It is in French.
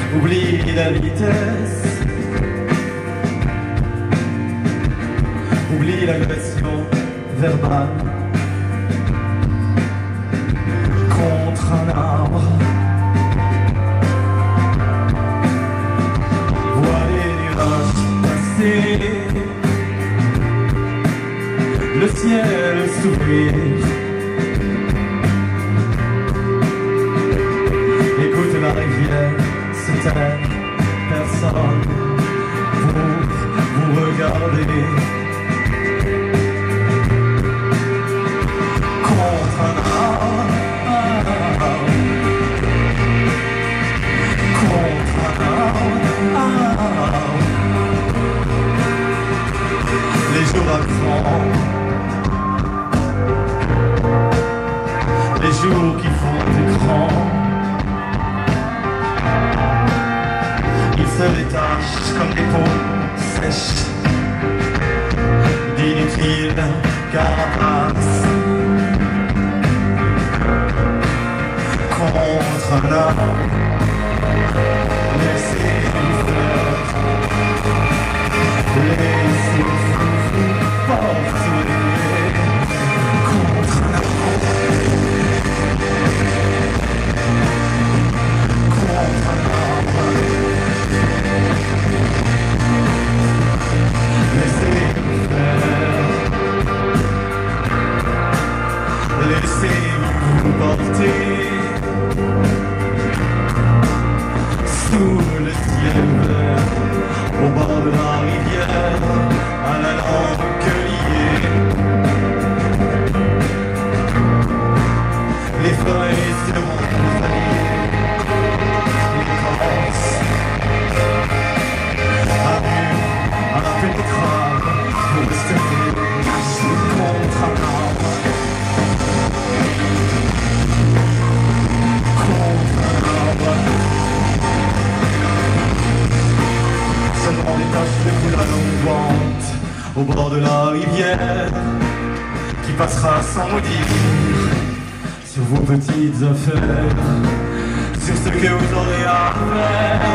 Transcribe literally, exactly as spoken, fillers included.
Oublie la vitesse, oublie l'agression verbale contre un arbre. Vois les nuages passer, le ciel s'ouvrir. Écoute la rivière se taire, personne pour vous regarder. Contre un arbre, contre un arbre, les jours à cran, les jours qui font écran. Ils se détachent comme des peaux sèches d'inutiles carapaces. Contre un arbre, laissez-nous faire, laissez-nous porter. Contre un arbre, contre un arbre, laissez-nous faire, laissez-vous porter. Sous le ciel vert, au bord de la rivière, à la langue liée, les feuilles seront alliées, l'écorce impénétrable pour rester caché contre un arbre. Contre un arbre. Seulement des taches de couleur longuante au bord de la rivière qui passera sans mot dire sur vos petites affaires, sur ce que vous aurez à faire.